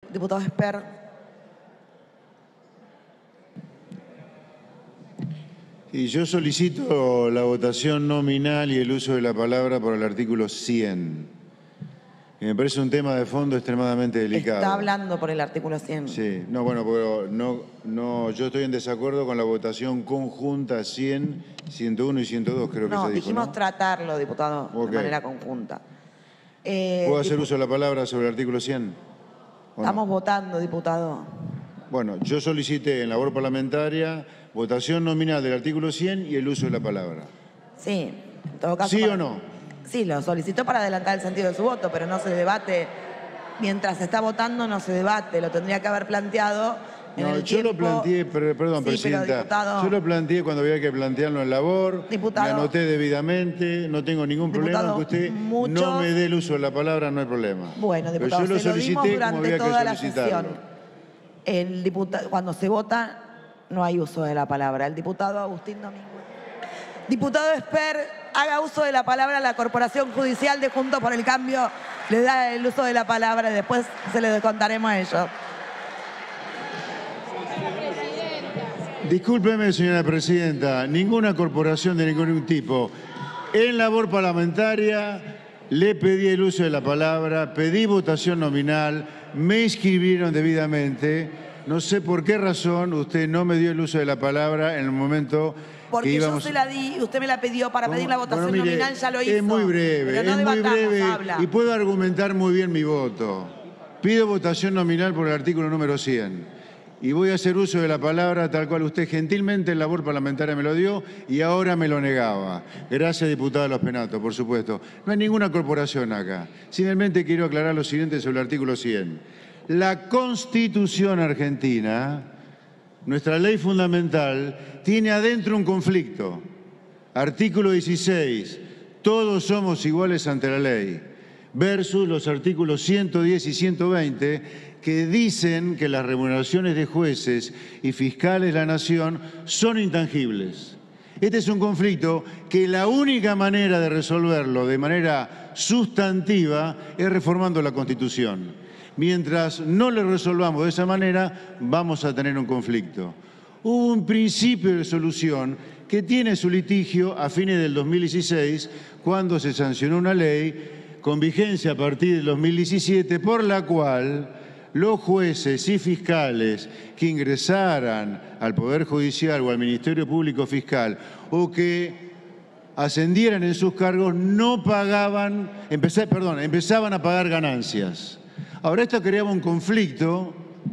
Diputado Esper. Y yo solicito la votación nominal y el uso de la palabra por el artículo 100. Y me parece un tema de fondo extremadamente delicado. Está hablando por el artículo 100. Sí, no, bueno, pero no, yo estoy en desacuerdo con la votación conjunta 100, 101 y 102, creo que se dijo, dijimos tratarlo, diputado, Ok. de manera conjunta. ¿Puedo hacer uso de la palabra sobre el artículo 100? Estamos votando, diputado. Bueno, yo solicité en labor parlamentaria votación nominal del artículo 100 y el uso de la palabra. Sí, en todo caso. ¿Sí o no? Sí, lo solicitó para adelantar el sentido de su voto, pero no se debate. Mientras se está votando, no se debate. Lo tendría que haber planteado en el yo tiempo. lo planteé, perdón, Sí, Presidenta. pero, diputado, yo lo planteé cuando había que plantearlo en labor. Diputado, me anoté debidamente, no tengo ningún problema. Que usted no me dé el uso de la palabra, no hay problema. Bueno, diputado, pero yo lo se lo dimos solicité como durante había toda que la solicitarlo. sesión. Cuando se vota, no hay uso de la palabra. El diputado Agustín Domínguez. Diputado Esper, haga uso de la palabra a la Corporación Judicial de Juntos por el Cambio. Le da el uso de la palabra y después se le contaremos a ellos. Discúlpeme, señora Presidenta, ninguna corporación de ningún tipo. En labor parlamentaria le pedí el uso de la palabra, pedí votación nominal, me inscribieron debidamente. No sé por qué razón usted no me dio el uso de la palabra en el momento porque que íbamos... yo se la di y usted me la pidió para pedir la votación Bueno, mire, nominal, ya lo hizo. Es muy breve, pero no es muy breve habla. y puedo argumentar muy bien mi voto. Pido votación nominal por el artículo número 100. Y voy a hacer uso de la palabra tal cual usted gentilmente en labor parlamentaria me lo dio y ahora me lo negaba. Gracias, diputada Los Penatos, por supuesto. No hay ninguna corporación acá. Simplemente quiero aclarar lo siguiente sobre el artículo 100. La Constitución argentina, nuestra ley fundamental, tiene adentro un conflicto. Artículo 16. Todos somos iguales ante la ley. Versus los artículos 110 y 120 que dicen que las remuneraciones de jueces y fiscales de la Nación son intangibles. Este es un conflicto que la única manera de resolverlo de manera sustantiva es reformando la Constitución. Mientras no lo resolvamos de esa manera, vamos a tener un conflicto. Hubo un principio de solución que tiene su litigio a fines del 2016, cuando se sancionó una ley con vigencia a partir del 2017, por la cual los jueces y fiscales que ingresaran al Poder Judicial o al Ministerio Público Fiscal o que ascendieran en sus cargos no pagaban, empezaban a pagar ganancias. Ahora esto creaba un conflicto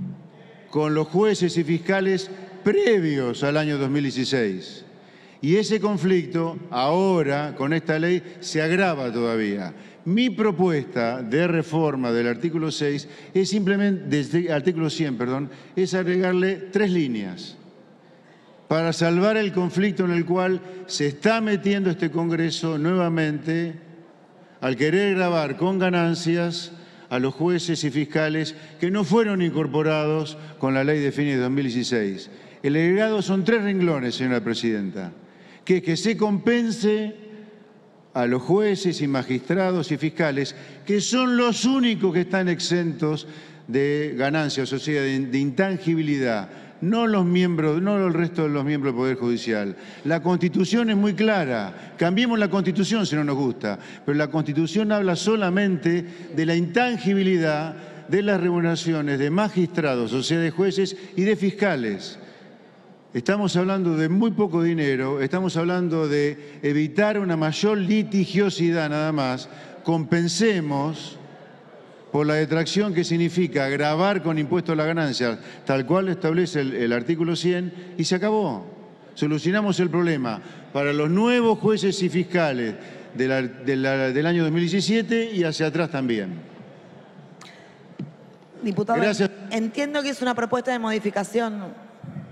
con los jueces y fiscales previos al año 2016. Y ese conflicto ahora, con esta ley, se agrava todavía. Mi propuesta de reforma del artículo 6 es simplemente, del artículo 100, perdón, es agregarle 3 líneas para salvar el conflicto en el cual se está metiendo este Congreso nuevamente al querer gravar con ganancias a los jueces y fiscales que no fueron incorporados con la ley de fines de 2016. El agregado son 3 renglones, señora Presidenta, que es que se compense a los jueces y magistrados y fiscales, que son los únicos que están exentos de ganancias, o sea, de intangibilidad, no los miembros, no el resto de los miembros del Poder Judicial. La Constitución es muy clara. Cambiemos la Constitución si no nos gusta, pero la Constitución habla solamente de la intangibilidad de las remuneraciones de magistrados, o sea, de jueces y de fiscales. Estamos hablando de muy poco dinero, estamos hablando de evitar una mayor litigiosidad nada más. Compensemos por la detracción que significa gravar con impuesto a la ganancia, tal cual establece el artículo 100, y se acabó. Solucionamos el problema para los nuevos jueces y fiscales del año 2017 y hacia atrás también. Diputado, gracias. Entiendo que es una propuesta de modificación.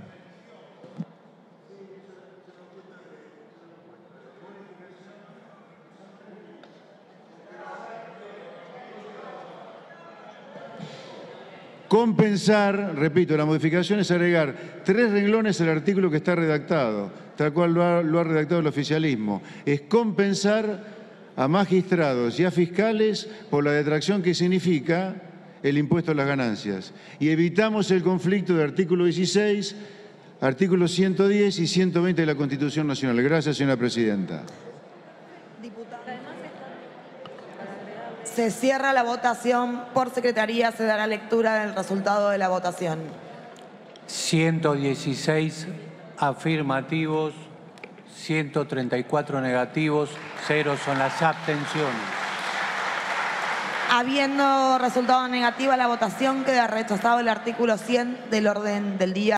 Compensar, repito, la modificación es agregar 3 renglones al artículo que está redactado, tal cual lo ha redactado el oficialismo. Es compensar a magistrados y a fiscales por la detracción que significa el impuesto a las ganancias y evitamos el conflicto de artículo 16, artículos 110 y 120 de la Constitución Nacional. Gracias, señora presidenta. Se cierra la votación. Por secretaría se dará lectura del resultado de la votación. 116 afirmativos, 134 negativos, 0 son las abstenciones. Habiendo resultado negativo a la votación, queda rechazado el artículo 100 del orden del día.